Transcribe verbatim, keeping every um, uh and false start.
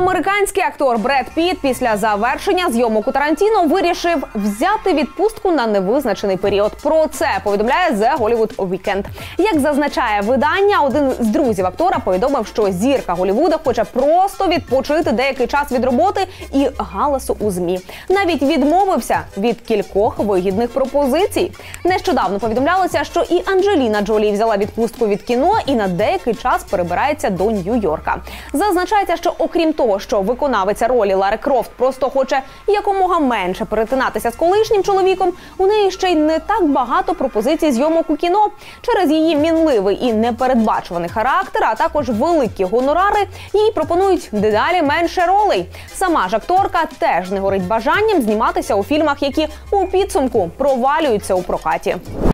Американський актор Бред Піт після завершення зйомок у Тарантіно вирішив взяти відпустку на невизначений період. Про це повідомляє The Hollywood Weekend. Як зазначає видання, один з друзів актора повідомив, що зірка Голлівуда хоче просто відпочити деякий час від роботи і галасу у ЗМІ. Навіть відмовився від кількох вигідних пропозицій. Нещодавно повідомлялося, що і Анджеліна Джолі взяла відпустку від кіно і на деякий час перебирається до Нью-Йорка. Зазначається, що окрім того, що виконавиця ролі Лари Крофт просто хоче якомога менше перетинатися з колишнім чоловіком, у неї ще й не так багато пропозицій зйомок у кіно. Через її мінливий і непередбачуваний характер, а також великі гонорари, їй пропонують дедалі менше ролей. Сама ж акторка теж не горить бажанням зніматися у фільмах, які у підсумку провалюються у прокаті.